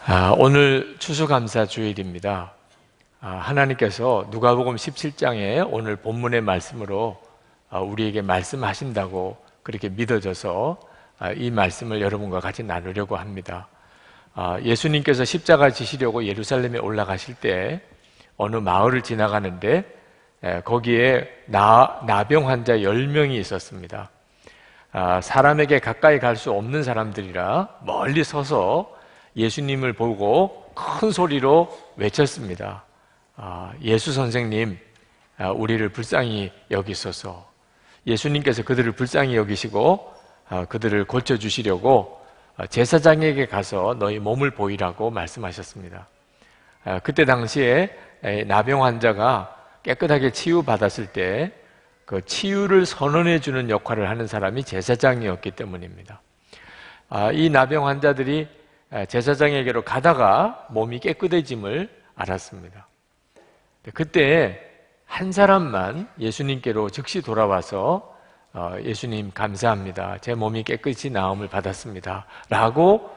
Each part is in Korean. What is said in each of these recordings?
오늘 추수감사 주일입니다. 하나님께서 누가복음 17장에 오늘 본문의 말씀으로 우리에게 말씀하신다고 그렇게 믿어져서 이 말씀을 여러분과 같이 나누려고 합니다. 예수님께서 십자가 지시려고 예루살렘에 올라가실 때 어느 마을을 지나가는데 거기에 나병 환자 10명이 있었습니다. 사람에게 가까이 갈 수 없는 사람들이라 멀리 서서 예수님을 보고 큰 소리로 외쳤습니다. 예수 선생님, 우리를 불쌍히 여기소서. 예수님께서 그들을 불쌍히 여기시고 그들을 고쳐주시려고 제사장에게 가서 너희 몸을 보이라고 말씀하셨습니다. 그때 당시에 나병 환자가 깨끗하게 치유받았을 때 그 치유를 선언해 주는 역할을 하는 사람이 제사장이었기 때문입니다. 이 나병 환자들이 제사장에게로 가다가 몸이 깨끗해짐을 알았습니다. 그때 한 사람만 예수님께로 즉시 돌아와서 예수님 감사합니다. 제 몸이 깨끗이 나음을 받았습니다. 라고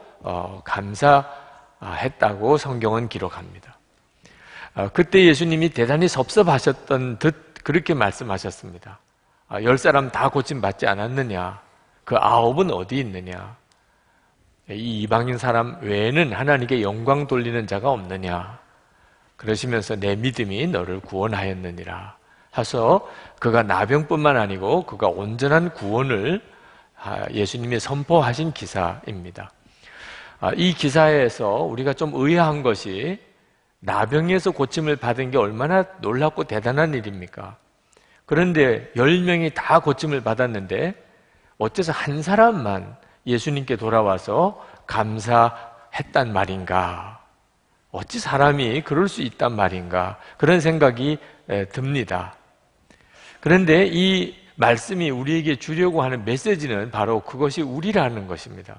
감사했다고 성경은 기록합니다. 그때 예수님이 대단히 섭섭하셨던 듯 그렇게 말씀하셨습니다. 10사람 다 고침받지 않았느냐? 그 9은 어디 있느냐? 이 이방인 사람 외에는 하나님께 영광 돌리는 자가 없느냐? 그러시면서 내 믿음이 너를 구원하였느니라 하셔서 그가 나병뿐만 아니고 그가 온전한 구원을 예수님이 선포하신 기사입니다. 이 기사에서 우리가 좀 의아한 것이 나병에서 고침을 받은 게 얼마나 놀랍고 대단한 일입니까? 그런데 10명이 다 고침을 받았는데 어째서 한 사람만 예수님께 돌아와서 감사했단 말인가? 어찌 사람이 그럴 수 있단 말인가? 그런 생각이 듭니다. 그런데 이 말씀이 우리에게 주려고 하는 메시지는 바로 그것이 우리라는 것입니다.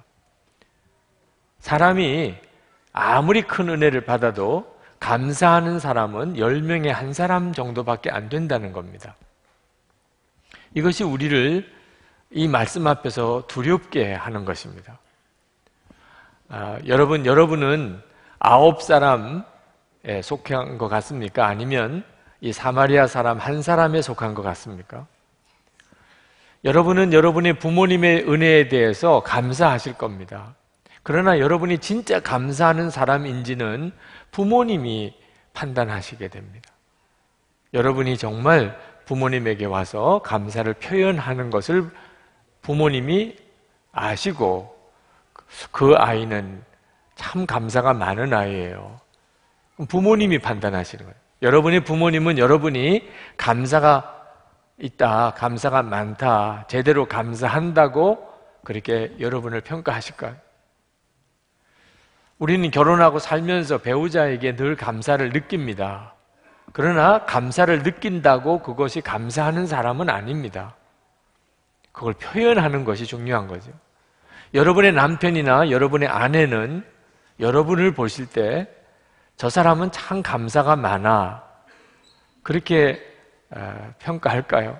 사람이 아무리 큰 은혜를 받아도 감사하는 사람은 10명에 한 사람 정도밖에 안 된다는 겁니다. 이것이 우리를 이 말씀 앞에서 두렵게 하는 것입니다. 여러분은 9사람에 속한 것 같습니까? 아니면 이 사마리아 사람 한 사람에 속한 것 같습니까? 여러분은 여러분의 부모님의 은혜에 대해서 감사하실 겁니다. 그러나 여러분이 진짜 감사하는 사람인지는 부모님이 판단하시게 됩니다. 여러분이 정말 부모님에게 와서 감사를 표현하는 것을 부모님이 아시고 그 아이는 참 감사가 많은 아이예요. 부모님이 판단하시는 거예요. 여러분의 부모님은 여러분이 감사가 있다, 감사가 많다, 제대로 감사한다고 그렇게 여러분을 평가하실까요? 우리는 결혼하고 살면서 배우자에게 늘 감사를 느낍니다. 그러나 감사를 느낀다고 그것이 감사하는 사람은 아닙니다. 그걸 표현하는 것이 중요한 거죠. 여러분의 남편이나 여러분의 아내는 여러분을 보실 때 저 사람은 참 감사가 많아 그렇게 평가할까요?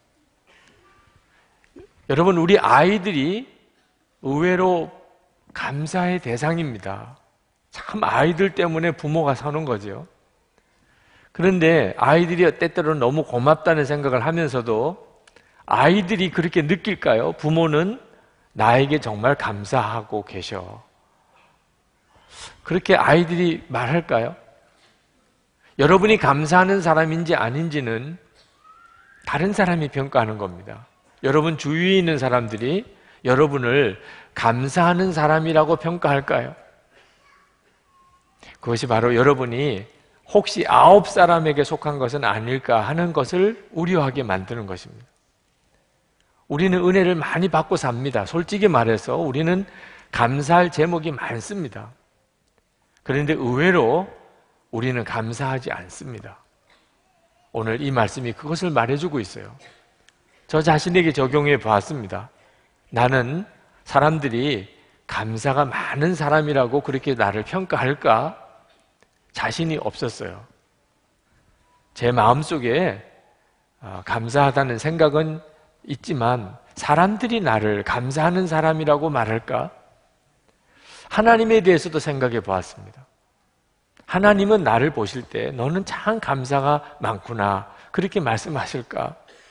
여러분, 우리 아이들이 의외로 감사의 대상입니다. 참 아이들 때문에 부모가 사는 거죠. 그런데 아이들이 때때로는 너무 고맙다는 생각을 하면서도 아이들이 그렇게 느낄까요? 부모는 나에게 정말 감사하고 계셔. 그렇게 아이들이 말할까요? 여러분이 감사하는 사람인지 아닌지는 다른 사람이 평가하는 겁니다. 여러분 주위에 있는 사람들이 여러분을 감사하는 사람이라고 평가할까요? 그것이 바로 여러분이 혹시 9사람에게 속한 것은 아닐까 하는 것을 우려하게 만드는 것입니다. 우리는 은혜를 많이 받고 삽니다. 솔직히 말해서 우리는 감사할 제목이 많습니다. 그런데 의외로 우리는 감사하지 않습니다. 오늘 이 말씀이 그것을 말해주고 있어요. 저 자신에게 적용해 보았습니다. 나는 사람들이 감사가 많은 사람이라고 그렇게 나를 평가할까? 자신이 없었어요. 제 마음속에 감사하다는 생각은 있지만 사람들이 나를 감사하는 사람이라고 말할까? 하나님에 대해서도 생각해 보았습니다. 하나님은 나를 보실 때 너는 참 감사가 많구나 그렇게 말씀하실까?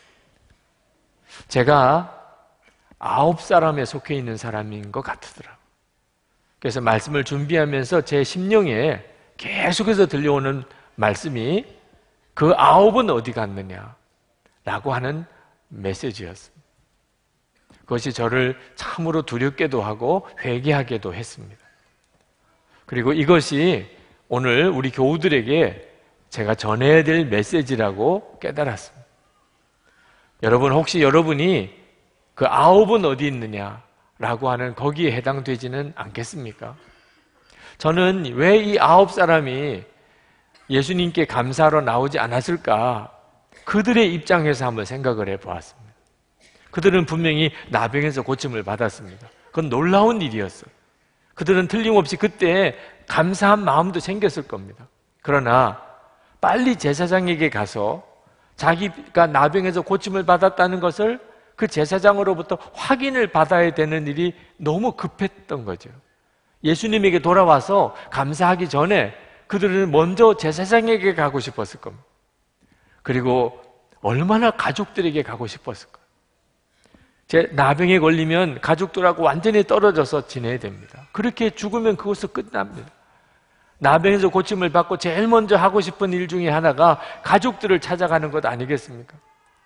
제가 9사람에 속해 있는 사람인 것 같더라고요. 그래서 말씀을 준비하면서 제 심령에 계속해서 들려오는 말씀이 그 9은 어디 갔느냐 라고 하는 메시지였습니다. 그것이 저를 참으로 두렵게도 하고 회개하게도 했습니다. 그리고 이것이 오늘 우리 교우들에게 제가 전해야 될 메시지라고 깨달았습니다. 여러분, 혹시 여러분이 그 9은 어디 있느냐라고 하는 거기에 해당되지는 않겠습니까? 저는 왜 이 9사람이 예수님께 감사하러 나오지 않았을까? 그들의 입장에서 한번 생각을 해보았습니다. 그들은 분명히 나병에서 고침을 받았습니다. 그건 놀라운 일이었어요. 그들은 틀림없이 그때 감사한 마음도 생겼을 겁니다. 그러나 빨리 제사장에게 가서 자기가 나병에서 고침을 받았다는 것을 그 제사장으로부터 확인을 받아야 되는 일이 너무 급했던 거죠. 예수님에게 돌아와서 감사하기 전에 그들은 먼저 제사장에게 가고 싶었을 겁니다. 그리고 얼마나 가족들에게 가고 싶었을까요? 제 나병에 걸리면 가족들하고 완전히 떨어져서 지내야 됩니다. 그렇게 죽으면 그것은 끝납니다. 나병에서 고침을 받고 제일 먼저 하고 싶은 일 중에 하나가 가족들을 찾아가는 것 아니겠습니까?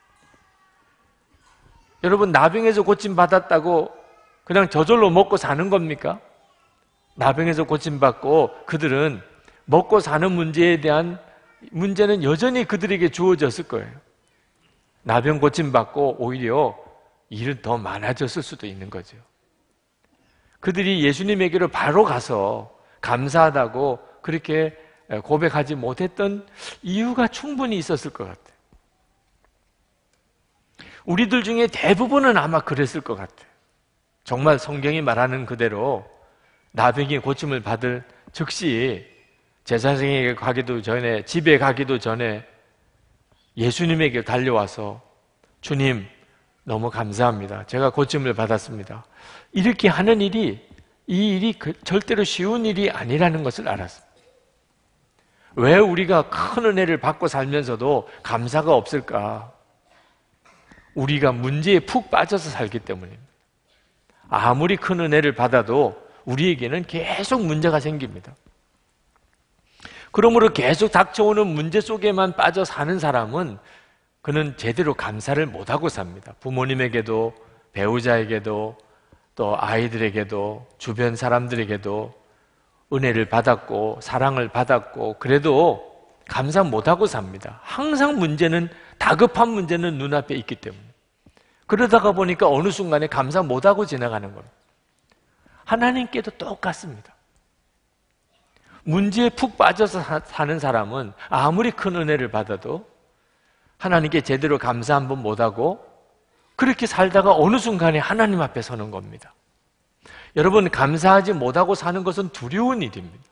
여러분, 나병에서 고침 받았다고 그냥 저절로 먹고 사는 겁니까? 나병에서 고침 받고 그들은 먹고 사는 문제에 대한 문제는 여전히 그들에게 주어졌을 거예요. 나병 고침 받고 오히려 일은 더 많아졌을 수도 있는 거죠. 그들이 예수님에게로 바로 가서 감사하다고 그렇게 고백하지 못했던 이유가 충분히 있었을 것 같아요. 우리들 중에 대부분은 아마 그랬을 것 같아요. 정말 성경이 말하는 그대로 나병이 고침을 받을 즉시 제사장에게 가기도 전에, 집에 가기도 전에 예수님에게 달려와서 주님, 너무 감사합니다. 제가 고침을 받았습니다. 이렇게 하는 일이, 이 일이 절대로 쉬운 일이 아니라는 것을 알았습니다. 왜 우리가 큰 은혜를 받고 살면서도 감사가 없을까? 우리가 문제에 푹 빠져서 살기 때문입니다. 아무리 큰 은혜를 받아도 우리에게는 계속 문제가 생깁니다. 그러므로 계속 닥쳐오는 문제 속에만 빠져 사는 사람은 그는 제대로 감사를 못하고 삽니다. 부모님에게도, 배우자에게도, 또 아이들에게도, 주변 사람들에게도 은혜를 받았고 사랑을 받았고 그래도 감사 못하고 삽니다. 항상 문제는, 다급한 문제는 눈앞에 있기 때문에. 그러다가 보니까 어느 순간에 감사 못하고 지나가는 겁니다. 하나님께도 똑같습니다. 문제에 푹 빠져서 사는 사람은 아무리 큰 은혜를 받아도 하나님께 제대로 감사 한번 못하고 그렇게 살다가 어느 순간에 하나님 앞에 서는 겁니다. 여러분, 감사하지 못하고 사는 것은 두려운 일입니다.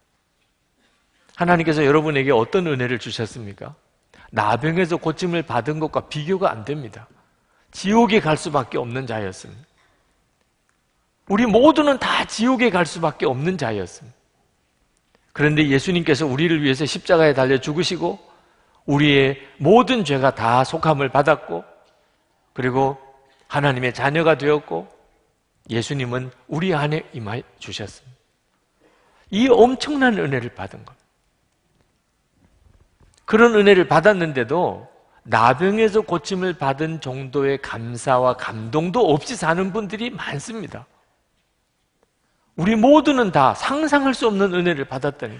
하나님께서 여러분에게 어떤 은혜를 주셨습니까? 나병에서 고침을 받은 것과 비교가 안 됩니다. 지옥에 갈 수밖에 없는 자였습니다. 우리 모두는 다 지옥에 갈 수밖에 없는 자였습니다. 그런데 예수님께서 우리를 위해서 십자가에 달려 죽으시고 우리의 모든 죄가 다 속함을 받았고 그리고 하나님의 자녀가 되었고 예수님은 우리 안에 임하 주셨습니다. 이 엄청난 은혜를 받은 것. 그런 은혜를 받았는데도 나병에서 고침을 받은 정도의 감사와 감동도 없이 사는 분들이 많습니다. 우리 모두는 다 상상할 수 없는 은혜를 받았다니까.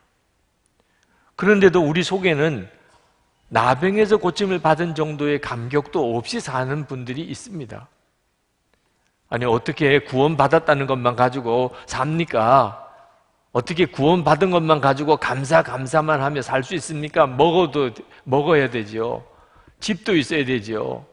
그런데도 우리 속에는 나병에서 고침을 받은 정도의 감격도 없이 사는 분들이 있습니다. 아니, 어떻게 구원받았다는 것만 가지고 삽니까? 어떻게 구원받은 것만 가지고 감사만 하며 살 수 있습니까? 먹어야 되지요. 집도 있어야 되지요.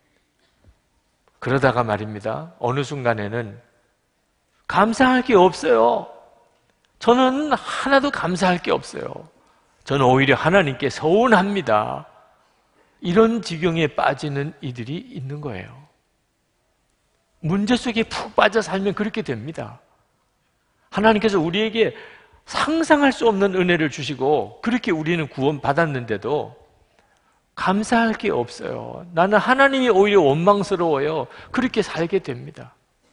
그러다가 말입니다. 어느 순간에는 감사할 게 없어요. 저는 하나도 감사할 게 없어요. 저는 오히려 하나님께 서운합니다. 이런 지경에 빠지는 이들이 있는 거예요. 문제 속에 푹 빠져 살면 그렇게 됩니다. 하나님께서 우리에게 상상할 수 없는 은혜를 주시고 그렇게 우리는 구원받았는데도 감사할 게 없어요. 나는 하나님이 오히려 원망스러워요. 그렇게 살게 됩니다.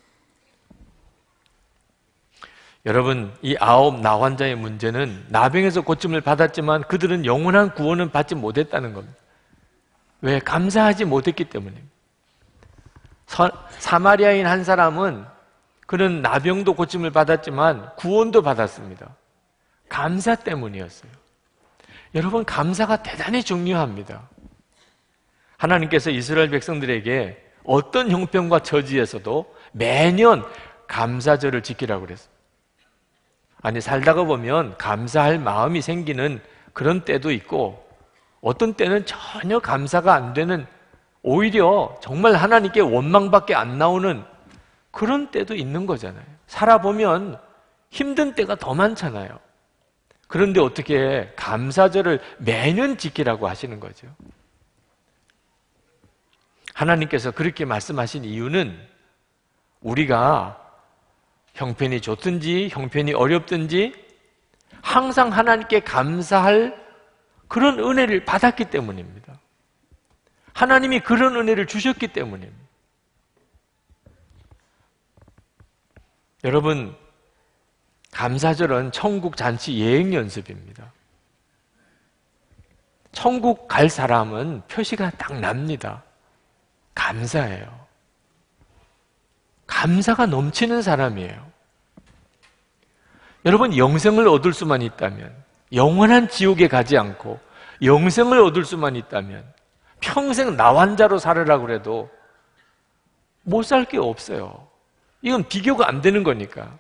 여러분, 이 9 나환자의 문제는 나병에서 고침을 받았지만 그들은 영원한 구원은 받지 못했다는 겁니다. 왜? 감사하지 못했기 때문입니다. 사마리아인 한 사람은 그는 나병도 고침을 받았지만 구원도 받았습니다. 감사 때문이었어요. 여러분, 감사가 대단히 중요합니다. 하나님께서 이스라엘 백성들에게 어떤 형편과 처지에서도 매년 감사절을 지키라고 그랬어요. 아니, 살다가 보면 감사할 마음이 생기는 그런 때도 있고 어떤 때는 전혀 감사가 안 되는, 오히려 정말 하나님께 원망밖에 안 나오는 그런 때도 있는 거잖아요. 살아보면 힘든 때가 더 많잖아요. 그런데 어떻게 감사절을 매년 지키라고 하시는 거죠? 하나님께서 그렇게 말씀하신 이유는 우리가 형편이 좋든지 형편이 어렵든지 항상 하나님께 감사할 그런 은혜를 받았기 때문입니다. 하나님이 그런 은혜를 주셨기 때문입니다. 여러분, 감사절은 천국 잔치 예행 연습입니다. 천국 갈 사람은 표시가 딱 납니다. 감사해요. 감사가 넘치는 사람이에요. 여러분, 영생을 얻을 수만 있다면, 영원한 지옥에 가지 않고 영생을 얻을 수만 있다면 평생 나환자로 살으라고 해도 못 살 게 없어요. 이건 비교가 안 되는 거니까.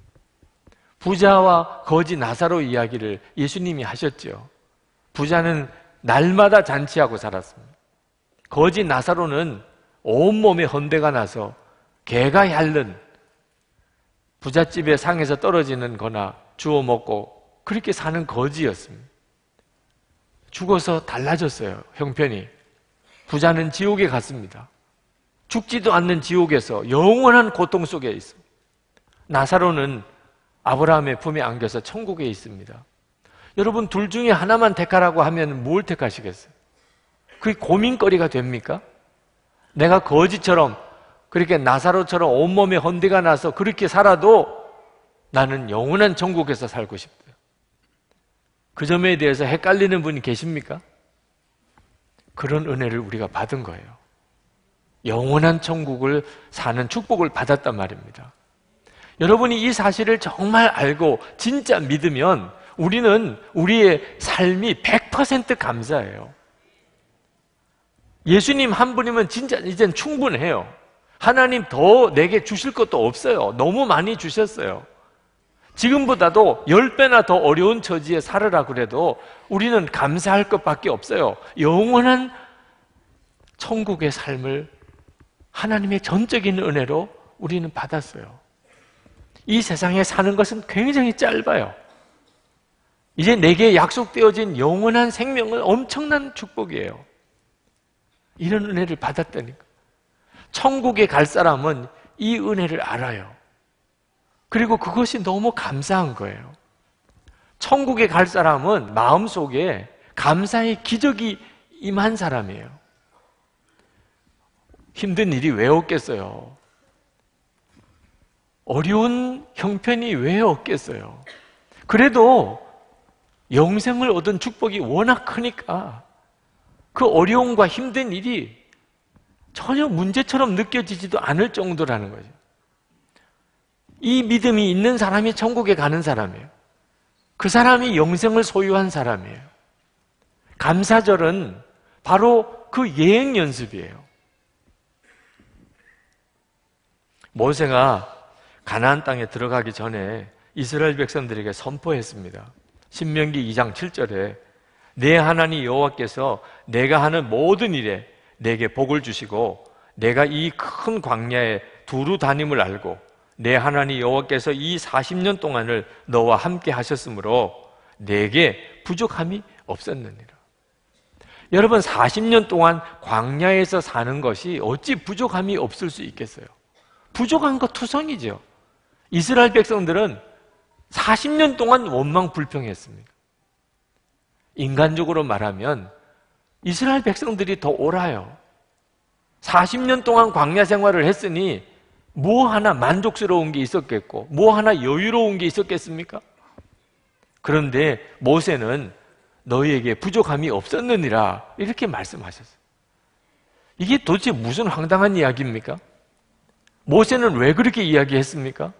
부자와 거지 나사로 이야기를 예수님이 하셨죠. 부자는 날마다 잔치하고 살았습니다. 거지 나사로는 온몸에 헌대가 나서 개가 핥는, 부잣집의 상에서 떨어지는 거나 주워 먹고 그렇게 사는 거지였습니다. 죽어서 달라졌어요, 형편이. 부자는 지옥에 갔습니다. 죽지도 않는 지옥에서 영원한 고통 속에 있습니다. 나사로는 아브라함의 품에 안겨서 천국에 있습니다. 여러분, 둘 중에 하나만 택하라고 하면 뭘 택하시겠어요? 그게 고민거리가 됩니까? 내가 거지처럼, 그렇게 나사로처럼 온몸에 헌대가 나서 그렇게 살아도 나는 영원한 천국에서 살고 싶어요. 그 점에 대해서 헷갈리는 분이 계십니까? 그런 은혜를 우리가 받은 거예요. 영원한 천국을 사는 축복을 받았단 말입니다. 여러분이 이 사실을 정말 알고 진짜 믿으면 우리는 우리의 삶이 100% 감사해요. 예수님 한 분이면 진짜 이젠 충분해요. 하나님 더 내게 주실 것도 없어요. 너무 많이 주셨어요. 지금보다도 10배나 더 어려운 처지에 살으라 그래도 우리는 감사할 것밖에 없어요. 영원한 천국의 삶을 하나님의 전적인 은혜로 우리는 받았어요. 이 세상에 사는 것은 굉장히 짧아요. 이제 내게 약속되어진 영원한 생명은 엄청난 축복이에요. 이런 은혜를 받았다니까. 천국에 갈 사람은 이 은혜를 알아요. 그리고 그것이 너무 감사한 거예요. 천국에 갈 사람은 마음속에 감사의 기적이 임한 사람이에요. 힘든 일이 왜 없겠어요? 어려운 형편이 왜 없겠어요? 그래도 영생을 얻은 축복이 워낙 크니까 그 어려움과 힘든 일이 전혀 문제처럼 느껴지지도 않을 정도라는 거죠. 이 믿음이 있는 사람이 천국에 가는 사람이에요. 그 사람이 영생을 소유한 사람이에요. 감사절은 바로 그 예행 연습이에요. 모세가 가나안 땅에 들어가기 전에 이스라엘 백성들에게 선포했습니다. 신명기 2장 7절에 내 하나님 여호와께서 내가 하는 모든 일에 내게 복을 주시고 내가 이 큰 광야에 두루 다님을 알고 내 하나님 여호와께서 이 40년 동안을 너와 함께 하셨으므로 내게 부족함이 없었느니라. 여러분, 40년 동안 광야에서 사는 것이 어찌 부족함이 없을 수 있겠어요? 부족한 것 투성이죠. 이스라엘 백성들은 40년 동안 원망 불평했습니다. 인간적으로 말하면 이스라엘 백성들이 더 옳아요. 40년 동안 광야 생활을 했으니 뭐 하나 만족스러운 게 있었겠고 뭐 하나 여유로운 게 있었겠습니까? 그런데 모세는 너희에게 부족함이 없었느니라 이렇게 말씀하셨어요. 이게 도대체 무슨 황당한 이야기입니까? 모세는 왜 그렇게 이야기했습니까?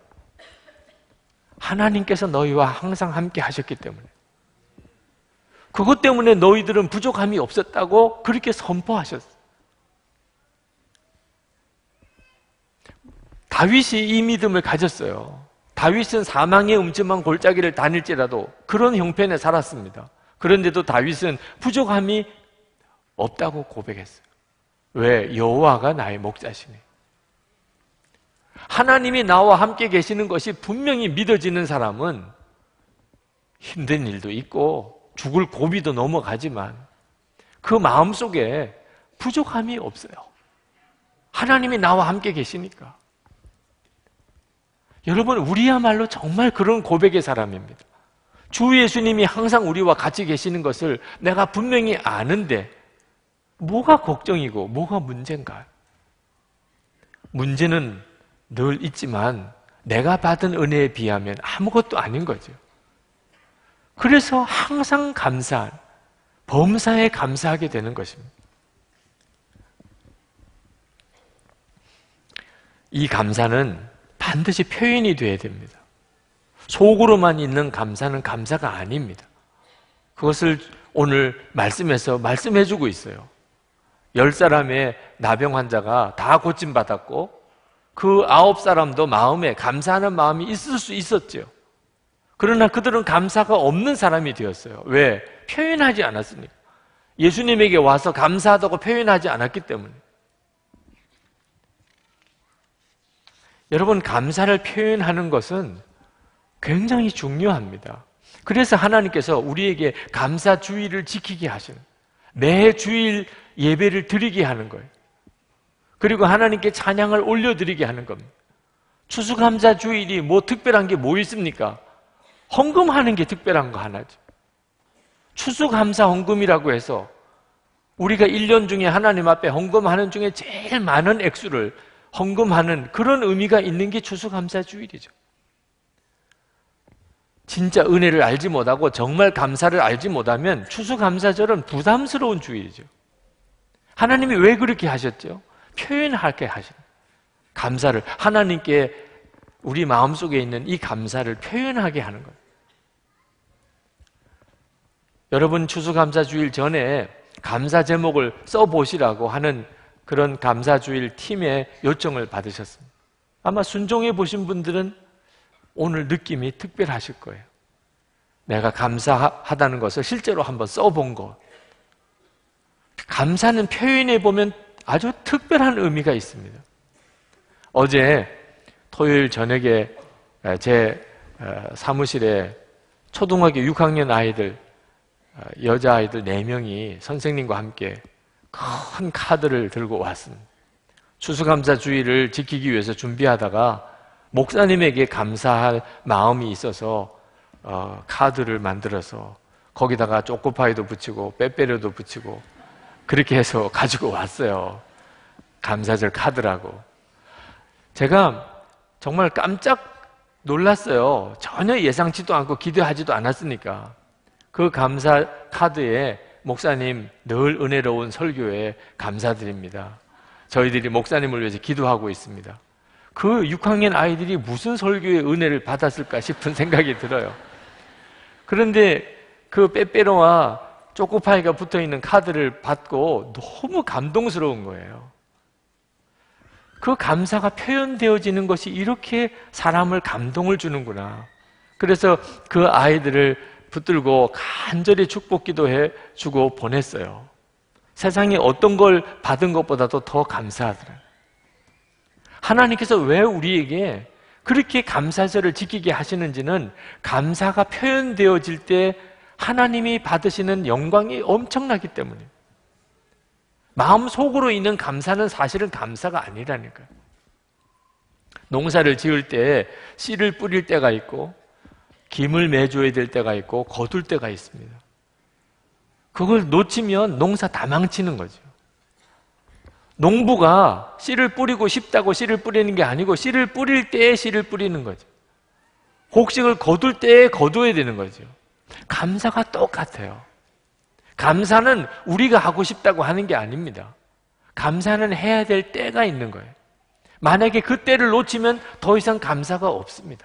하나님께서 너희와 항상 함께 하셨기 때문에, 그것 때문에 너희들은 부족함이 없었다고 그렇게 선포하셨어요. 다윗이 이 믿음을 가졌어요. 다윗은 사망의 음침한 골짜기를 다닐지라도 그런 형편에 살았습니다. 그런데도 다윗은 부족함이 없다고 고백했어요. 왜? 여호와가 나의 목자시니. 하나님이 나와 함께 계시는 것이 분명히 믿어지는 사람은 힘든 일도 있고 죽을 고비도 넘어가지만 그 마음속에 부족함이 없어요. 하나님이 나와 함께 계시니까. 여러분, 우리야말로 정말 그런 고백의 사람입니다. 주 예수님이 항상 우리와 같이 계시는 것을 내가 분명히 아는데 뭐가 걱정이고 뭐가 문제인가? 문제는 늘 있지만 내가 받은 은혜에 비하면 아무것도 아닌 거죠. 그래서 항상 감사한, 범사에 감사하게 되는 것입니다. 이 감사는 반드시 표현이 돼야 됩니다. 속으로만 있는 감사는 감사가 아닙니다. 그것을 오늘 말씀에서 말씀해주고 있어요. 10사람의 나병 환자가 다 고침받았고 그 9사람도 마음에 감사하는 마음이 있을 수 있었죠. 그러나 그들은 감사가 없는 사람이 되었어요. 왜? 표현하지 않았으니까. 예수님에게 와서 감사하다고 표현하지 않았기 때문에. 여러분, 감사를 표현하는 것은 굉장히 중요합니다. 그래서 하나님께서 우리에게 감사 주일을 지키게 하시는, 매 주일 예배를 드리게 하는 거예요. 그리고 하나님께 찬양을 올려드리게 하는 겁니다. 추수감사 주일이 뭐 특별한 게 뭐 있습니까? 헌금하는 게 특별한 거 하나죠. 추수감사 헌금이라고 해서 우리가 1년 중에 하나님 앞에 헌금하는 중에 제일 많은 액수를 헌금하는 그런 의미가 있는 게 추수감사 주일이죠. 진짜 은혜를 알지 못하고 정말 감사를 알지 못하면 추수감사절은 부담스러운 주일이죠. 하나님이 왜 그렇게 하셨죠? 표현하게 하신 감사를, 하나님께 우리 마음속에 있는 이 감사를 표현하게 하는 거예요. 여러분, 추수감사주일 전에 감사 제목을 써보시라고 하는 그런 감사주일 팀의 요청을 받으셨습니다. 아마 순종해 보신 분들은 오늘 느낌이 특별하실 거예요. 내가 감사하다는 것을 실제로 한번 써본 것. 감사는 표현해 보면 아주 특별한 의미가 있습니다. 어제 토요일 저녁에 제 사무실에 초등학교 6학년 아이들, 여자아이들 4명이 선생님과 함께 큰 카드를 들고 왔습니다. 추수감사 주일을 지키기 위해서 준비하다가 목사님에게 감사할 마음이 있어서 카드를 만들어서 거기다가 초코파이도 붙이고 빼빼로도 붙이고 그렇게 해서 가지고 왔어요. 감사절 카드라고. 제가 정말 깜짝 놀랐어요. 전혀 예상치도 않고 기대하지도 않았으니까. 그 감사 카드에 목사님 늘 은혜로운 설교에 감사드립니다. 저희들이 목사님을 위해서 기도하고 있습니다. 그 6학년 아이들이 무슨 설교의 은혜를 받았을까 싶은 생각이 들어요. 그런데 그 빼빼로와 초코파이가 붙어있는 카드를 받고 너무 감동스러운 거예요. 그 감사가 표현되어지는 것이 이렇게 사람을 감동을 주는구나. 그래서 그 아이들을 붙들고 간절히 축복 기도해 주고 보냈어요. 세상에 어떤 걸 받은 것보다도 더 감사하더라고요. 하나님께서 왜 우리에게 그렇게 감사절을 지키게 하시는지는 감사가 표현되어질 때 하나님이 받으시는 영광이 엄청나기 때문이에요. 마음속으로 있는 감사는 사실은 감사가 아니라니까요. 농사를 지을 때 씨를 뿌릴 때가 있고 힘을 매줘야 될 때가 있고 거둘 때가 있습니다. 그걸 놓치면 농사 다 망치는 거죠. 농부가 씨를 뿌리고 싶다고 씨를 뿌리는 게 아니고 씨를 뿌릴 때에 씨를 뿌리는 거죠. 곡식을 거둘 때에 거둬야 되는 거죠. 감사가 똑같아요. 감사는 우리가 하고 싶다고 하는 게 아닙니다. 감사는 해야 될 때가 있는 거예요. 만약에 그 때를 놓치면 더 이상 감사가 없습니다.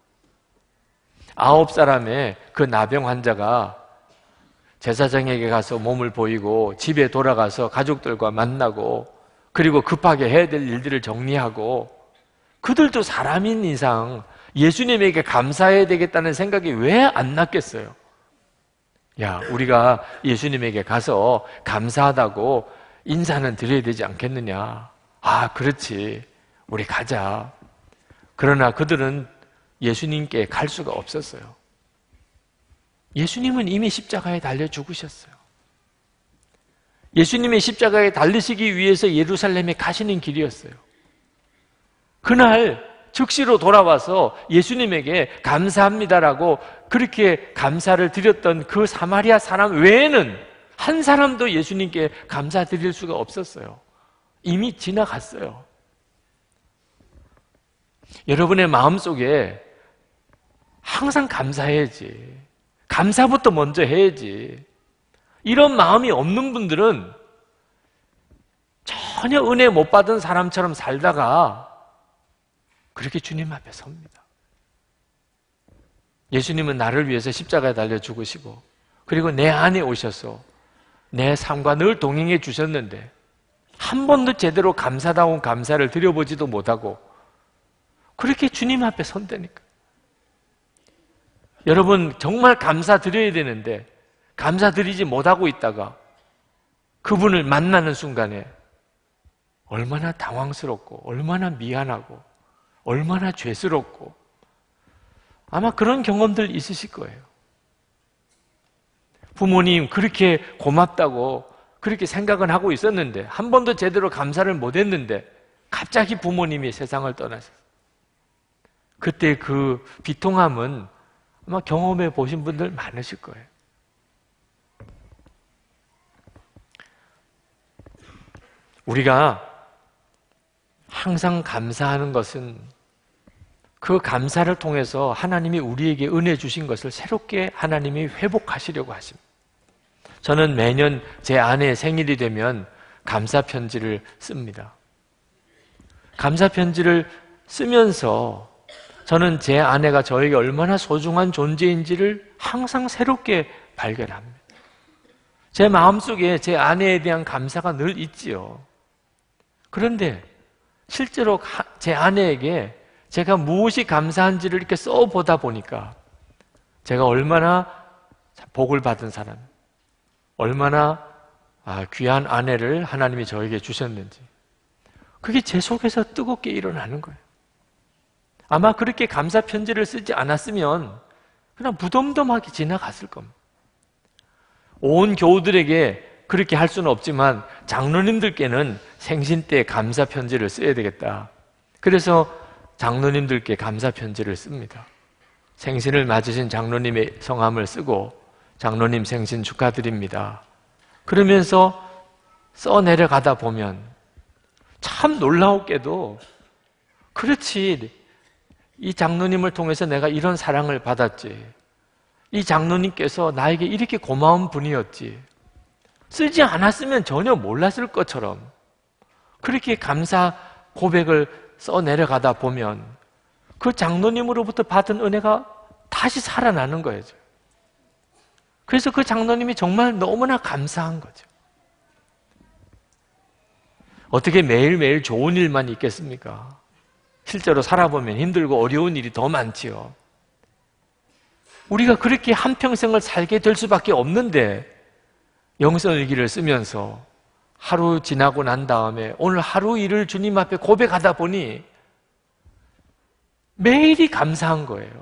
9사람의 그 나병 환자가 제사장에게 가서 몸을 보이고 집에 돌아가서 가족들과 만나고 그리고 급하게 해야 될 일들을 정리하고 그들도 사람인 이상 예수님에게 감사해야 되겠다는 생각이 왜 안 났겠어요? 야, 우리가 예수님에게 가서 감사하다고 인사는 드려야 되지 않겠느냐? 아, 그렇지. 우리 가자. 그러나 그들은 예수님께 갈 수가 없었어요. 예수님은 이미 십자가에 달려 죽으셨어요. 예수님의 십자가에 달리시기 위해서 예루살렘에 가시는 길이었어요. 그날 즉시로 돌아와서 예수님에게 감사합니다라고 그렇게 감사를 드렸던 그 사마리아 사람 외에는 한 사람도 예수님께 감사드릴 수가 없었어요. 이미 지나갔어요. 여러분의 마음속에 항상 감사해야지. 감사부터 먼저 해야지. 이런 마음이 없는 분들은 전혀 은혜 못 받은 사람처럼 살다가 그렇게 주님 앞에 섭니다. 예수님은 나를 위해서 십자가에 달려 죽으시고 그리고 내 안에 오셔서 내 삶과 늘 동행해 주셨는데 한 번도 제대로 감사다운 감사를 드려보지도 못하고 그렇게 주님 앞에 선다니까. 여러분 정말 감사드려야 되는데 감사드리지 못하고 있다가 그분을 만나는 순간에 얼마나 당황스럽고 얼마나 미안하고 얼마나 죄스럽고 아마 그런 경험들 있으실 거예요. 부모님 그렇게 고맙다고 그렇게 생각은 하고 있었는데 한 번도 제대로 감사를 못했는데 갑자기 부모님이 세상을 떠나셨어요. 그때 그 비통함은 아마 경험해 보신 분들 많으실 거예요. 우리가 항상 감사하는 것은 그 감사를 통해서 하나님이 우리에게 은혜 주신 것을 새롭게 하나님이 회복하시려고 하십니다. 저는 매년 제 아내의 생일이 되면 감사 편지를 씁니다. 감사 편지를 쓰면서 저는 제 아내가 저에게 얼마나 소중한 존재인지를 항상 새롭게 발견합니다. 제 마음속에 제 아내에 대한 감사가 늘 있지요. 그런데 실제로 제 아내에게 제가 무엇이 감사한지를 이렇게 써보다 보니까 제가 얼마나 복을 받은 사람, 얼마나 귀한 아내를 하나님이 저에게 주셨는지 그게 제 속에서 뜨겁게 일어나는 거예요. 아마 그렇게 감사 편지를 쓰지 않았으면 그냥 무덤덤하게 지나갔을 겁니다. 온 교우들에게 그렇게 할 수는 없지만 장로님들께는 생신 때 감사 편지를 써야 되겠다. 그래서 장로님들께 감사 편지를 씁니다. 생신을 맞으신 장로님의 성함을 쓰고 장로님 생신 축하드립니다. 그러면서 써 내려가다 보면 참 놀라웠게도 그렇지, 이 장로님을 통해서 내가 이런 사랑을 받았지, 이 장로님께서 나에게 이렇게 고마운 분이었지, 쓰지 않았으면 전혀 몰랐을 것처럼 그렇게 감사 고백을 써 내려가다 보면 그 장로님으로부터 받은 은혜가 다시 살아나는 거예요. 그래서 그 장로님이 정말 너무나 감사한 거죠. 어떻게 매일매일 좋은 일만 있겠습니까? 실제로 살아보면 힘들고 어려운 일이 더 많지요. 우리가 그렇게 한평생을 살게 될 수밖에 없는데 영성일기를 쓰면서 하루 지나고 난 다음에 오늘 하루 일을 주님 앞에 고백하다 보니 매일이 감사한 거예요.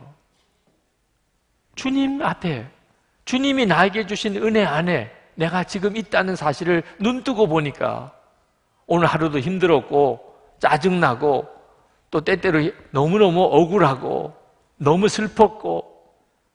주님 앞에, 주님이 나에게 주신 은혜 안에 내가 지금 있다는 사실을 눈뜨고 보니까 오늘 하루도 힘들었고 짜증나고 또 때때로 너무너무 억울하고 너무 슬펐고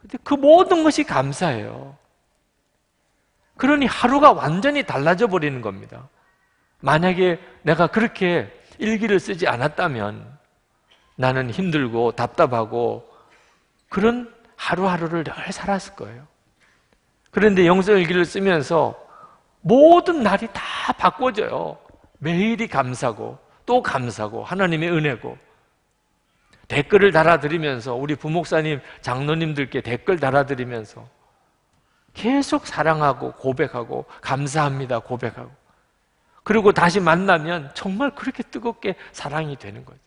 근데 그 모든 것이 감사해요. 그러니 하루가 완전히 달라져 버리는 겁니다. 만약에 내가 그렇게 일기를 쓰지 않았다면 나는 힘들고 답답하고 그런 하루하루를 늘 살았을 거예요. 그런데 영성일기를 쓰면서 모든 날이 다 바꿔져요. 매일이 감사고 또 감사고 하나님의 은혜고, 댓글을 달아드리면서 우리 부목사님, 장로님들께 댓글 달아드리면서 계속 사랑하고 고백하고 감사합니다 고백하고, 그리고 다시 만나면 정말 그렇게 뜨겁게 사랑이 되는 거죠.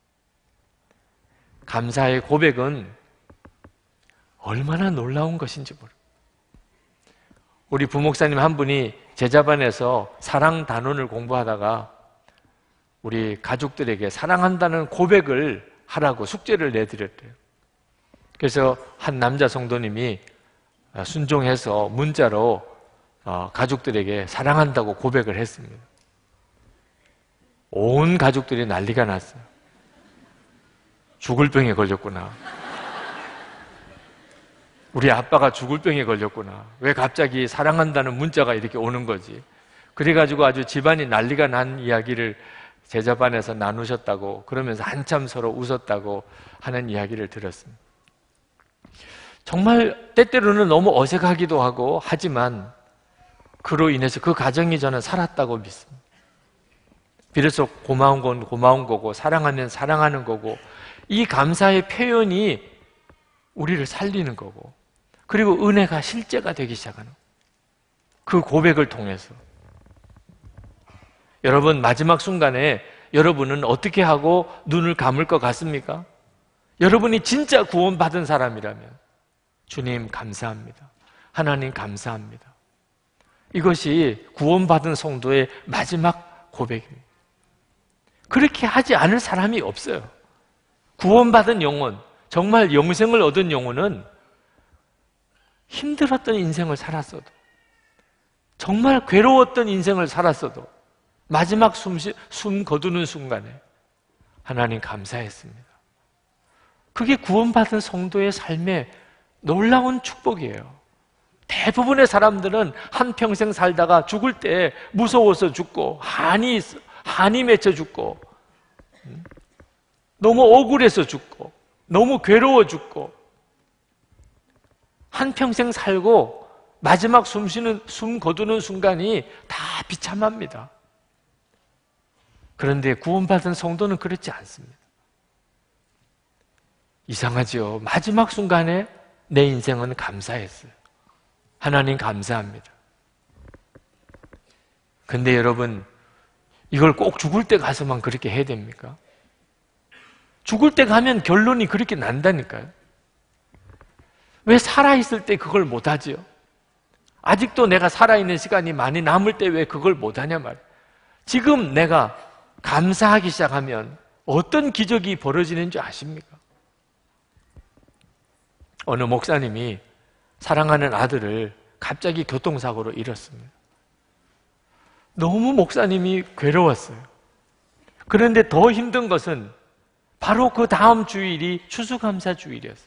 감사의 고백은 얼마나 놀라운 것인지 모릅니다. 우리 부목사님 한 분이 제자반에서 사랑 단원을 공부하다가 우리 가족들에게 사랑한다는 고백을 하라고 숙제를 내드렸대요. 그래서 한 남자 성도님이 순종해서 문자로 가족들에게 사랑한다고 고백을 했습니다. 온 가족들이 난리가 났어요. 죽을 병에 걸렸구나. 우리 아빠가 죽을 병에 걸렸구나. 왜 갑자기 사랑한다는 문자가 이렇게 오는 거지? 그래가지고 아주 집안이 난리가 난 이야기를 제자반에서 나누셨다고, 그러면서 한참 서로 웃었다고 하는 이야기를 들었습니다. 정말 때때로는 너무 어색하기도 하고 하지만 그로 인해서 그 가정이 저는 살았다고 믿습니다. 비로소 고마운 건 고마운 거고 사랑하면 사랑하는 거고, 이 감사의 표현이 우리를 살리는 거고, 그리고 은혜가 실제가 되기 시작하는 그 고백을 통해서. 여러분, 마지막 순간에 여러분은 어떻게 하고 눈을 감을 것 같습니까? 여러분이 진짜 구원받은 사람이라면 주님 감사합니다, 하나님 감사합니다, 이것이 구원받은 성도의 마지막 고백입니다. 그렇게 하지 않을 사람이 없어요. 구원받은 영혼, 정말 영생을 얻은 영혼은 힘들었던 인생을 살았어도, 정말 괴로웠던 인생을 살았어도 마지막 숨 거두는 순간에 하나님 감사했습니다. 그게 구원받은 성도의 삶의 놀라운 축복이에요. 대부분의 사람들은 한평생 살다가 죽을 때 무서워서 죽고, 한이 맺혀 죽고, 너무 억울해서 죽고, 너무 괴로워 죽고, 한평생 살고 마지막 숨 거두는 순간이 다 비참합니다. 그런데 구원받은 성도는 그렇지 않습니다. 이상하죠? 마지막 순간에 내 인생은 감사했어요. 하나님 감사합니다. 근데 여러분, 이걸 꼭 죽을 때 가서만 그렇게 해야 됩니까? 죽을 때 가면 결론이 그렇게 난다니까요. 왜 살아있을 때 그걸 못하지요? 아직도 내가 살아있는 시간이 많이 남을 때 왜 그걸 못하냐 말이에요. 지금 내가 감사하기 시작하면 어떤 기적이 벌어지는 줄 아십니까? 어느 목사님이 사랑하는 아들을 갑자기 교통사고로 잃었습니다. 너무 목사님이 괴로웠어요. 그런데 더 힘든 것은 바로 그 다음 주일이 추수감사 주일이었어요.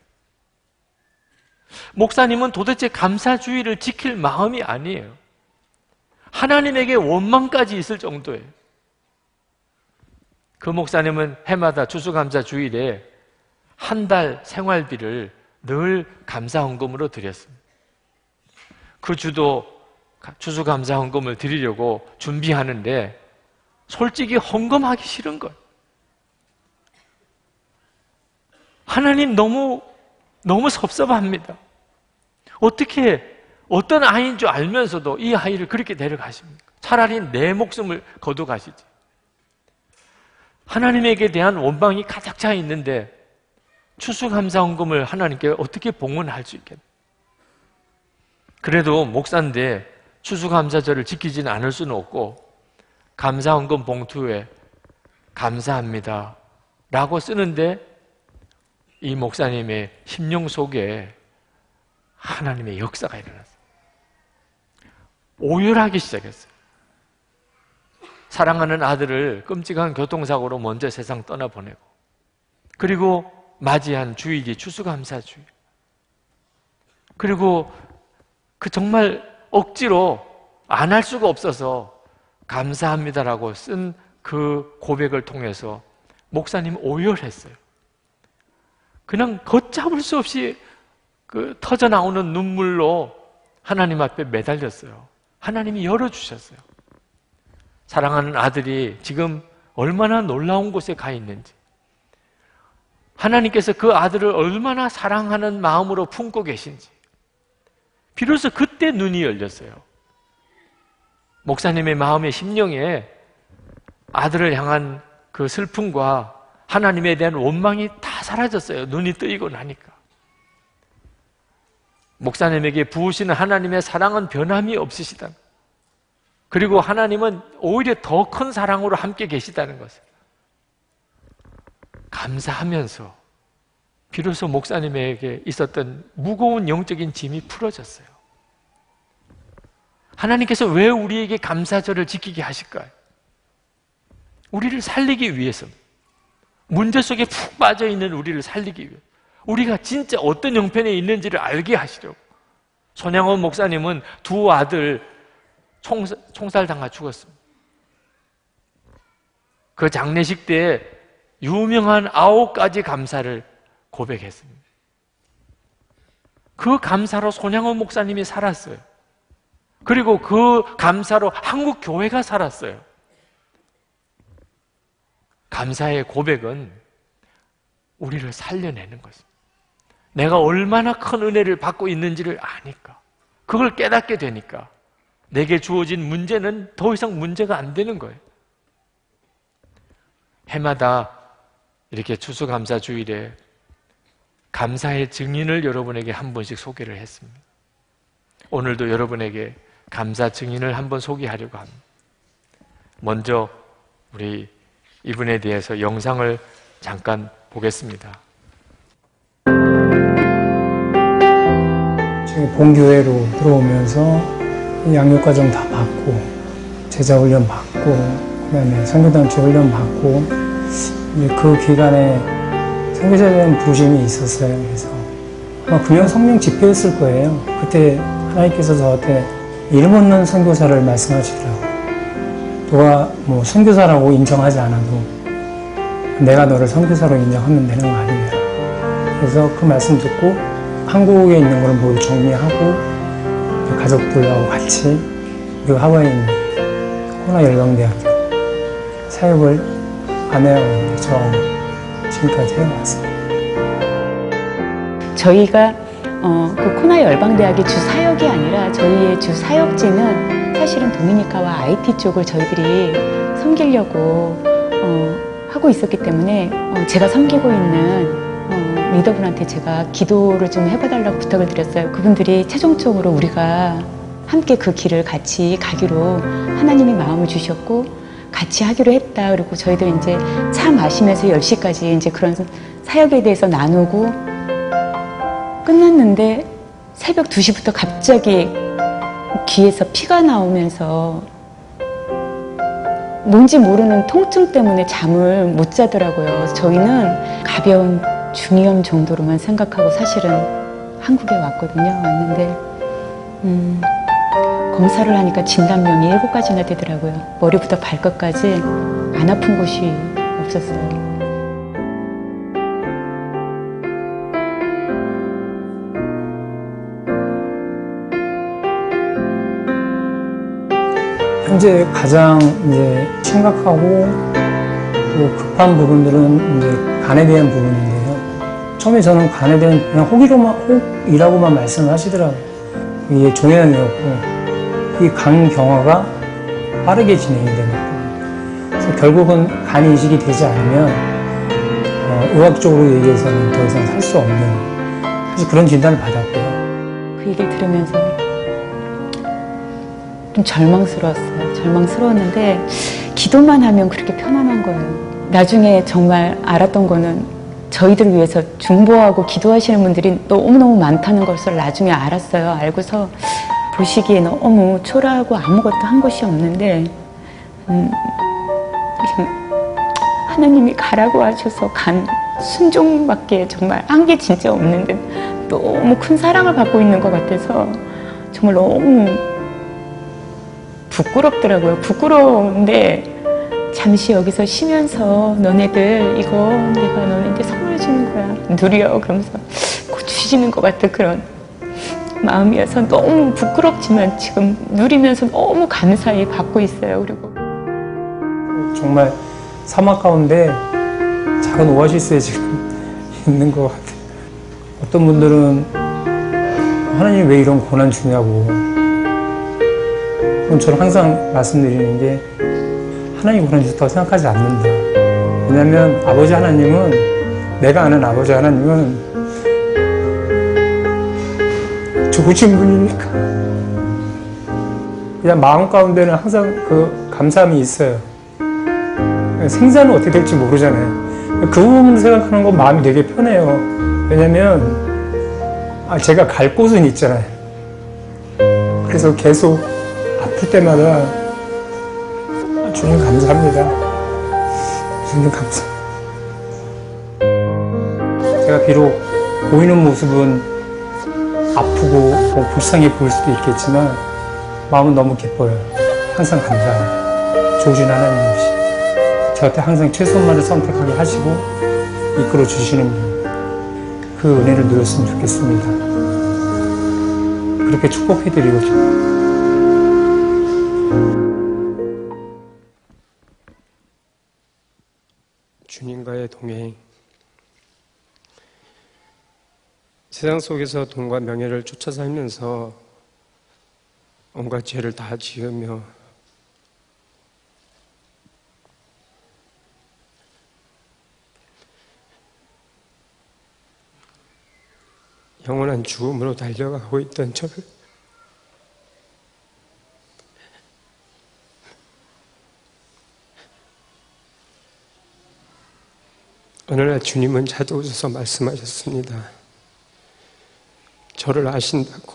목사님은 도대체 감사 주일을 지킬 마음이 아니에요. 하나님에게 원망까지 있을 정도예요. 그 목사님은 해마다 추수감사 주일에 한 달 생활비를 늘 감사헌금으로 드렸습니다. 그 주도 추수감사헌금을 드리려고 준비하는데 솔직히 헌금하기 싫은 거예요. 하나님 너무 섭섭합니다. 어떻게 어떤 아이인 줄 알면서도 이 아이를 그렇게 데려가십니까? 차라리 내 목숨을 거둬가시지. 하나님에게 대한 원망이 가득 차 있는데 추수감사헌금을 하나님께 어떻게 봉헌할 수 있겠나? 그래도 목사인데 추수감사절을 지키지는 않을 수는 없고 감사헌금 봉투에 감사합니다 라고 쓰는데 이 목사님의 심령 속에 하나님의 역사가 일어났어요. 오열하기 시작했어요. 사랑하는 아들을 끔찍한 교통사고로 먼저 세상 떠나보내고, 그리고 맞이한 주일이 추수감사 주일. 그리고 그 정말 억지로 안 할 수가 없어서 감사합니다라고 쓴 그 고백을 통해서 목사님 오열했어요. 그냥 걷잡을 수 없이 그 터져 나오는 눈물로 하나님 앞에 매달렸어요. 하나님이 열어주셨어요. 사랑하는 아들이 지금 얼마나 놀라운 곳에 가 있는지, 하나님께서 그 아들을 얼마나 사랑하는 마음으로 품고 계신지, 비로소 그때 눈이 열렸어요. 목사님의 마음의 심령에 아들을 향한 그 슬픔과 하나님에 대한 원망이 다 사라졌어요. 눈이 뜨이고 나니까. 목사님에게 부으시는 하나님의 사랑은 변함이 없으시다. 그리고 하나님은 오히려 더 큰 사랑으로 함께 계시다는 것을 감사하면서 비로소 목사님에게 있었던 무거운 영적인 짐이 풀어졌어요. 하나님께서 왜 우리에게 감사절을 지키게 하실까요? 우리를 살리기 위해서, 문제 속에 푹 빠져있는 우리를 살리기 위해, 우리가 진짜 어떤 형편에 있는지를 알게 하시려고. 손양원 목사님은 두 아들 총살당하 죽었습니다. 그 장례식 때 유명한 9가지 감사를 고백했습니다. 그 감사로 손양원 목사님이 살았어요. 그리고 그 감사로 한국 교회가 살았어요. 감사의 고백은 우리를 살려내는 것입니다. 내가 얼마나 큰 은혜를 받고 있는지를 아니까, 그걸 깨닫게 되니까 내게 주어진 문제는 더 이상 문제가 안 되는 거예요. 해마다 이렇게 추수감사주일에 감사의 증인을 여러분에게 한 번씩 소개를 했습니다. 오늘도 여러분에게 감사 증인을 한번 소개하려고 합니다. 먼저 우리 이분에 대해서 영상을 잠깐 보겠습니다. 지금 본교회로 들어오면서 양육과정 다 받고, 제자훈련 받고, 그 다음에 선교단체 훈련 받고, 그 기간에 선교사에 대한 부심이 있었어요. 그래서 아마 금연 성령 집회였을 거예요. 그때 하나님께서 저한테 이름 없는 선교사를 말씀하시더라고요. 너가 뭐 선교사라고 인정하지 않아도 내가 너를 선교사로 인정하면 되는 거 아니냐. 그래서 그 말씀 듣고 한국에 있는 거는 모두 정리하고 가족들하고 같이 그리고 하와이에 있는 코나 열방대학교 사역을 아내하고 처음 지금까지 해왔어요. 저희가 그 코나 열방대학의 주 사역이 아니라 저희의 주 사역지는 사실은 도미니카와 아이티 쪽을 저희들이 섬기려고 하고 있었기 때문에 제가 섬기고 있는 리더분한테 제가 기도를 좀 해봐달라고 부탁을 드렸어요. 그분들이 최종적으로 우리가 함께 그 길을 같이 가기로 하나님이 마음을 주셨고 같이 하기로 했다. 그리고 저희들 이제 차 마시면서 10시까지 이제 그런 사역에 대해서 나누고 끝났는데 새벽 2시부터 갑자기 귀에서 피가 나오면서 뭔지 모르는 통증 때문에 잠을 못 자더라고요. 저희는 가벼운 중이염 정도로만 생각하고 사실은 한국에 왔거든요. 왔는데 검사를 하니까 진단명이 7가지나 되더라고요. 머리부터 발끝까지 안 아픈 곳이 없었어요. 현재 가장 이제 심각하고 또 급한 부분들은 이제 간에 대한 부분인데요. 처음에 저는 간에 대한 그냥 혹이라고만 말씀을 하시더라고요. 이게 종양이었고 이 간 경화가 빠르게 진행이 되는 거예요. 그래서 결국은 간이 이식이 되지 않으면 의학적으로 얘기해서는 더 이상 살 수 없는, 그래서 그런 진단을 받았고요. 그 얘기를 들으면서 좀 절망스러웠어요. 절망스러웠는데 기도만 하면 그렇게 편안한 거예요. 나중에 정말 알았던 거는 저희들 위해서 중보하고 기도하시는 분들이 너무너무 많다는 것을 나중에 알았어요. 알고서 보시기에 너무 초라하고 아무것도 한 것이 없는데 하나님이 가라고 하셔서 간 순종밖에 정말 한 게 진짜 없는데 너무 큰 사랑을 받고 있는 것 같아서 정말 너무 부끄럽더라고요. 부끄러운데 잠시 여기서 쉬면서 너네들 이거 내가 너네한테 선물 주는 거야. 누려. 그러면서 꼭 주시는 것 같은 그런 마음이어서 너무 부끄럽지만 지금 누리면서 너무 감사히 받고 있어요. 그리고 정말 사막 가운데 작은 오아시스에 지금 있는 것 같아요. 어떤 분들은 하나님 왜 이런 고난 주냐고. 그럼 저는 항상 말씀드리는 게 하나님이 고난 주셨다고 생각하지 않는다. 왜냐하면 아버지 하나님은, 내가 아는 아버지 하나님은 좋으신 분이니까. 그냥 마음 가운데는 항상 그 감사함이 있어요. 생사는 어떻게 될지 모르잖아요. 그 부분을 생각하는 건 마음이 되게 편해요. 왜냐면 제가 갈 곳은 있잖아요. 그래서 계속 아플 때마다 주님 감사합니다. 주님 감사합니다. 제가 비록 보이는 모습은 아프고 불쌍해 보일 수도 있겠지만 마음은 너무 기뻐요. 항상 감사해요. 좋으신 하나님이시. 저한테 항상 최선만을 선택하게 하시고 이끌어 주시는 분. 그 은혜를 누렸으면 좋겠습니다. 그렇게 축복해드리고 싶어요. 주님과의 동행. 세상 속에서 돈과 명예를 쫓아 살면서 온갖 죄를 다 지으며 영원한 죽음으로 달려가고 있던 저를 어느 날 주님은 찾아오셔서 말씀하셨습니다. 저를 아신다고,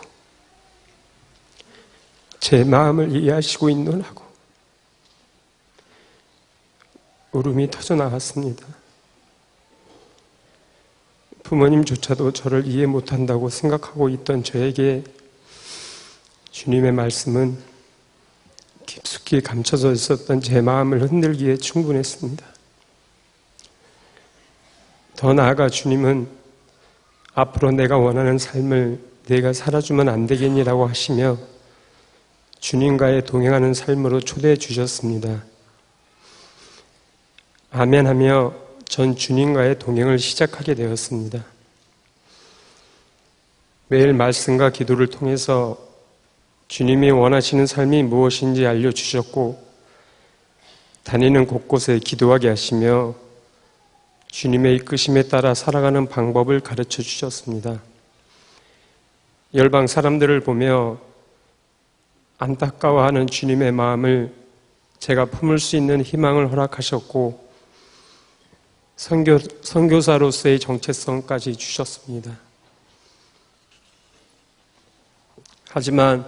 제 마음을 이해하시고 있노라고. 울음이 터져 나왔습니다. 부모님조차도 저를 이해 못한다고 생각하고 있던 저에게 주님의 말씀은 깊숙이 감춰져 있었던 제 마음을 흔들기에 충분했습니다. 더 나아가 주님은 앞으로 내가 원하는 삶을 내가 살아주면 안 되겠니라고 하시며 주님과의 동행하는 삶으로 초대해 주셨습니다. 아멘 하며 전 주님과의 동행을 시작하게 되었습니다. 매일 말씀과 기도를 통해서 주님이 원하시는 삶이 무엇인지 알려주셨고 다니는 곳곳에 기도하게 하시며 주님의 이끄심에 따라 살아가는 방법을 가르쳐 주셨습니다. 열방 사람들을 보며 안타까워하는 주님의 마음을 제가 품을 수 있는 희망을 허락하셨고 선교사로서의 정체성까지 주셨습니다. 하지만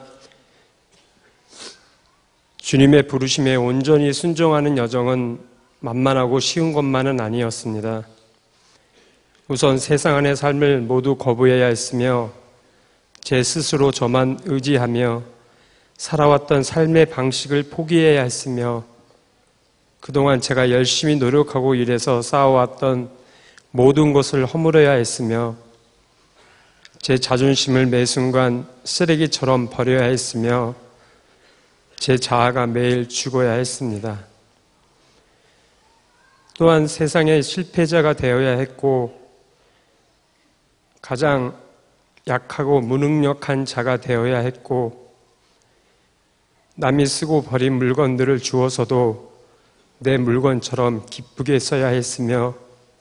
주님의 부르심에 온전히 순종하는 여정은 만만하고 쉬운 것만은 아니었습니다. 우선 세상 안의 삶을 모두 거부해야 했으며 제 스스로 저만 의지하며 살아왔던 삶의 방식을 포기해야 했으며 그동안 제가 열심히 노력하고 일해서 쌓아왔던 모든 것을 허물어야 했으며 제 자존심을 매 순간 쓰레기처럼 버려야 했으며 제 자아가 매일 죽어야 했습니다. 또한 세상의 실패자가 되어야 했고 가장 약하고 무능력한 자가 되어야 했고 남이 쓰고 버린 물건들을 주어서도 내 물건처럼 기쁘게 써야 했으며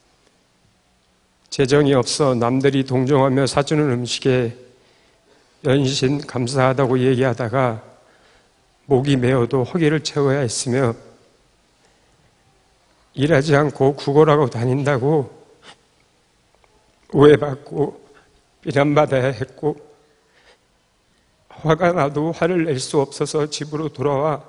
재정이 없어 남들이 동정하며 사주는 음식에 연신 감사하다고 얘기하다가 목이 메어도 허기를 채워야 했으며 일하지 않고 구걸하고 다닌다고 오해받고 비난받아야 했고 화가 나도 화를 낼 수 없어서 집으로 돌아와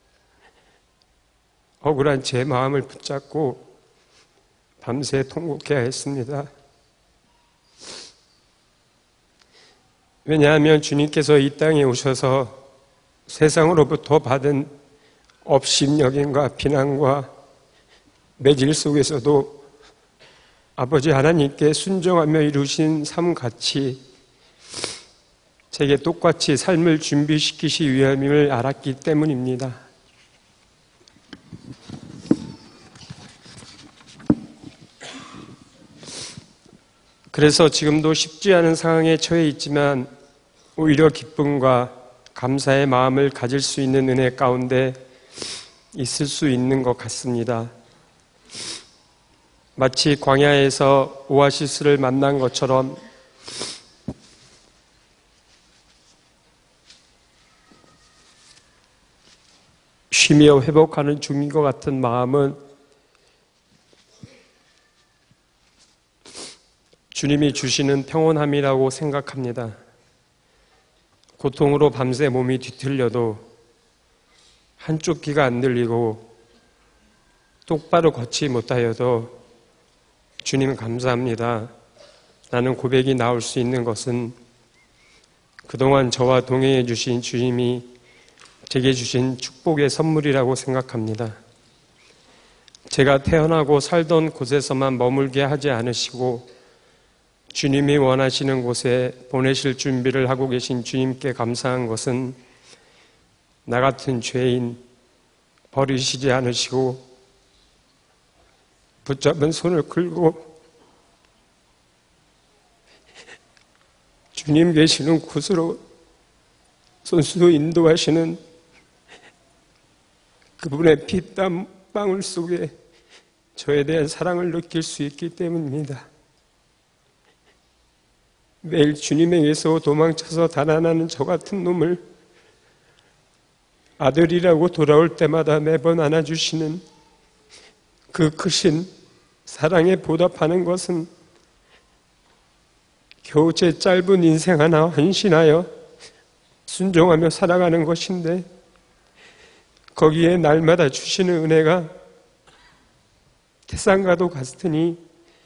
억울한 제 마음을 붙잡고 밤새 통곡해야 했습니다. 왜냐하면 주님께서 이 땅에 오셔서 세상으로부터 받은 업신여김과 비난과 매질 속에서도 아버지 하나님께 순종하며 이루신 삶같이 제게 똑같이 삶을 준비시키시 위함임을 알았기 때문입니다. 그래서 지금도 쉽지 않은 상황에 처해 있지만 오히려 기쁨과 감사의 마음을 가질 수 있는 은혜 가운데 있을 수 있는 것 같습니다. 마치 광야에서 오아시스를 만난 것처럼 쉬며 회복하는 중인 것 같은 마음은 주님이 주시는 평온함이라고 생각합니다. 고통으로 밤새 몸이 뒤틀려도 한쪽 귀가 안 들리고 똑바로 걷지 못하여도 주님 감사합니다. 라는 고백이 나올 수 있는 것은 그동안 저와 동행해 주신 주님이 제게 주신 축복의 선물이라고 생각합니다. 제가 태어나고 살던 곳에서만 머물게 하지 않으시고 주님이 원하시는 곳에 보내실 준비를 하고 계신 주님께 감사한 것은 나 같은 죄인 버리시지 않으시고 붙잡은 손을 끌고 주님 계시는 곳으로 손수 인도하시는 그분의 피땀 방울 속에 저에 대한 사랑을 느낄 수 있기 때문입니다. 매일 주님에게서 도망쳐서 달아나는 저 같은 놈을 아들이라고 돌아올 때마다 매번 안아주시는 그 크신 사랑에 보답하는 것은 겨우 제 짧은 인생 하나 헌신하여 순종하며 살아가는 것인데 거기에 날마다 주시는 은혜가 태산과도 같으니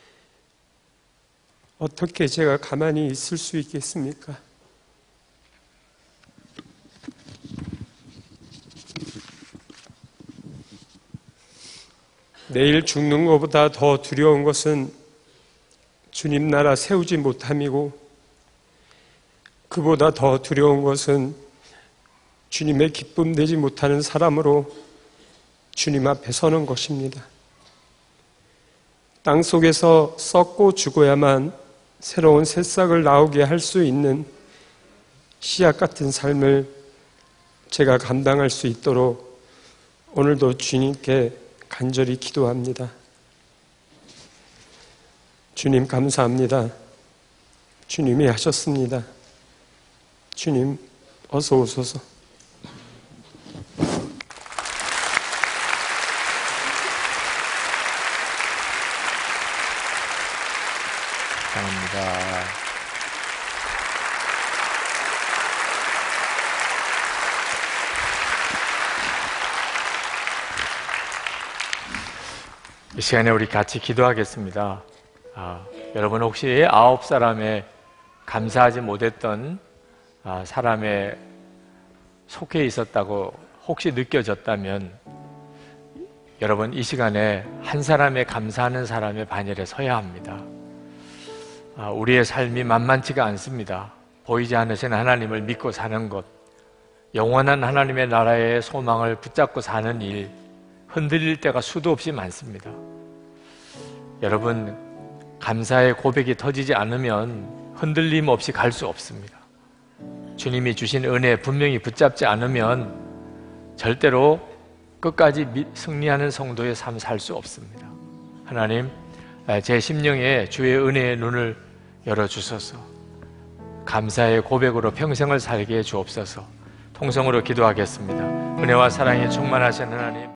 어떻게 제가 가만히 있을 수 있겠습니까? 내일 죽는 것보다 더 두려운 것은 주님 나라 세우지 못함이고 그보다 더 두려운 것은 주님의 기쁨 되지 못하는 사람으로 주님 앞에 서는 것입니다. 땅 속에서 썩고 죽어야만 새로운 새싹을 나오게 할 수 있는 씨앗 같은 삶을 제가 감당할 수 있도록 오늘도 주님께 간절히 기도합니다. 주님 감사합니다. 주님이 하셨습니다. 주님 어서 오소서. 감사합니다. 이 시간에 우리 같이 기도하겠습니다. 여러분 혹시 9사람의 감사하지 못했던 사람에 속해 있었다고 혹시 느껴졌다면 여러분 이 시간에 한 사람의 감사하는 사람의 반열에 서야 합니다. 우리의 삶이 만만치가 않습니다. 보이지 않으신 하나님을 믿고 사는 것, 영원한 하나님의 나라의 소망을 붙잡고 사는 일, 흔들릴 때가 수도 없이 많습니다. 여러분, 감사의 고백이 터지지 않으면 흔들림 없이 갈 수 없습니다. 주님이 주신 은혜 분명히 붙잡지 않으면 절대로 끝까지 승리하는 성도의 삶 살 수 없습니다. 하나님, 제 심령에 주의 은혜의 눈을 열어주소서. 감사의 고백으로 평생을 살게 해 주옵소서. 통성으로 기도하겠습니다. 은혜와 사랑에 충만하신 하나님,